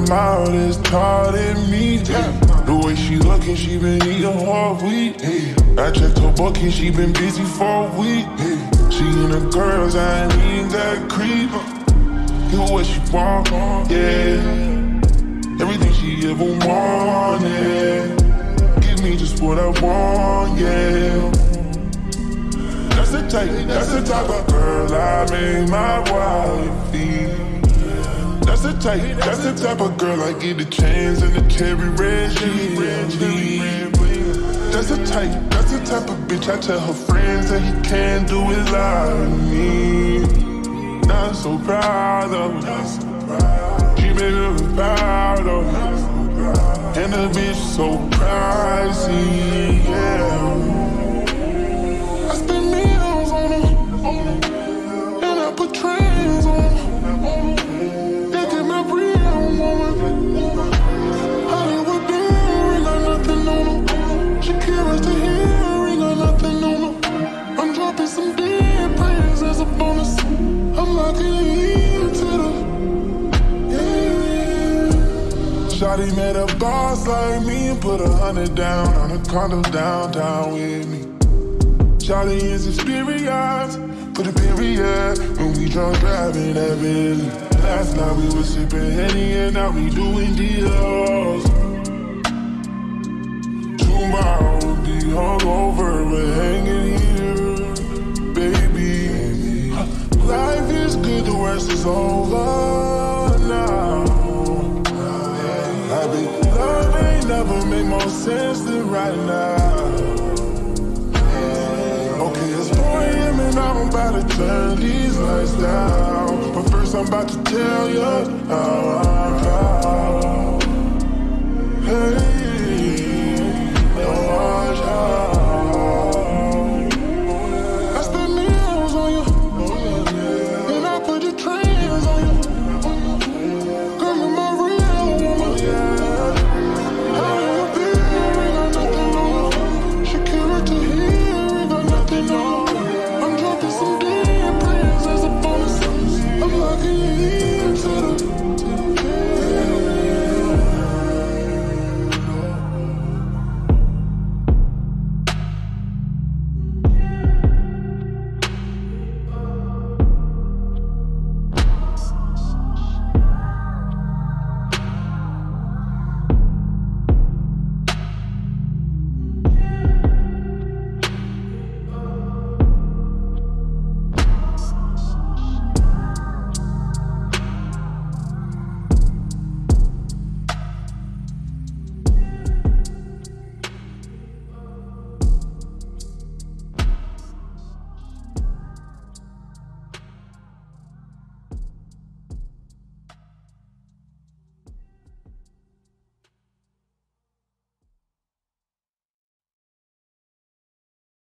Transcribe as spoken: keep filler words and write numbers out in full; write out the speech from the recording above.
mouth is taught in me. The way she looking, she been eating hard wheat. I checked her bucket, she been busy for a week. She and the girls, I ain't even got creep. Get what she want, yeah. Everything she ever wanted. Give me just what I want, yeah. That's the type, that's the type of girl I made my wifey. That's the type, that's the type of girl I get the chains and the cherry red jeans. That's the type, that's the type of bitch I tell her friends that he can't do it like me. Not so proud of her. She made me proud of her. And the bitch so pricey, yeah. I spend meals on her, and I put trends on her. They get my real woman. Hollywood beer, ain't got nothing on her. Shakira's the hair, ain't got nothing on her. I'm dropping some dead prayers as a bonus. I'm locking into the, yeah. Shawty met a boss like me and put a hundred down on a condo downtown with me. Shawty is experienced, put a period when we drunk driving that Bentley. Last night we was sipping Henny and now we doing deals. Tomorrow we'll be hungover, we're hanging here, baby. Life is good, the worst is over now. I be love ain't never made more sense than right now. Okay, it's four a m and I'm about to turn these lights down. But first I'm about to tell you how I felt. Hey.